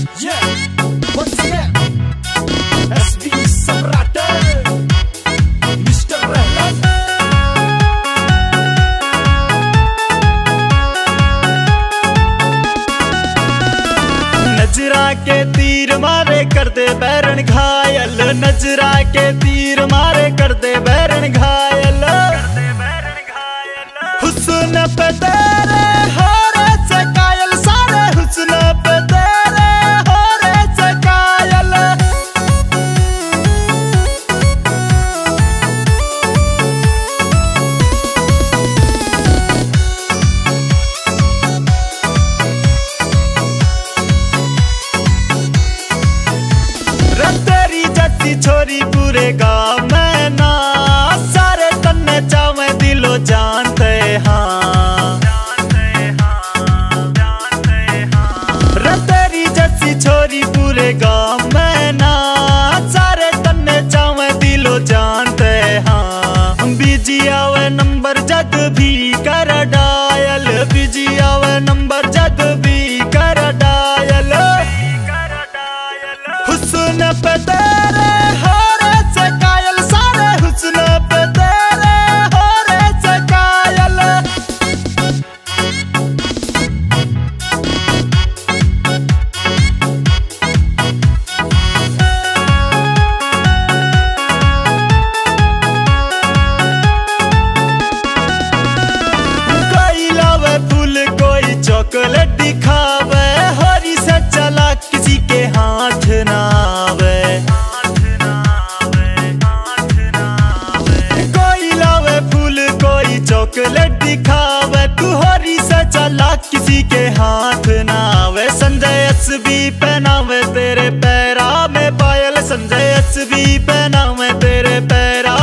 नजरा के तीर मारे कर दे बैरन घायल, नजरा के तीर मारे कर दे बैरन घायल। हुस्न पे तेरे हो रे से कायल, सारे हुस्न पे तेरे हो रे से कायल। तेरी जैसी छोरी पूरे गाँव में ना, सारे तन्ने चावे दिलो जानते हाँ। तेरी जैसी छोरी पूरे गाँव में ना, सारे तन्ने चावे दिलो जानते हाँ। बिजी आवे नंबर जद भी कर डायल, बिजी आवे नंबर जद भी कर डायल। हुस्न पे तेरे हो रे से कायल, सारे हुस्न पे तेरे हो रे से कायल। कोई लावे फूल कोई चॉकलेट दिखावे, हरी से चला किसी के हाथ ना आवे। कोई लावे फूल कोई चॉकलेट दिखावे, तू हरी से चला किसी के हाथ ना आवे। संजय एसबी पहनावे तेरे पैरा में पायल, संजय एसबी पहनावे तेरे पैरा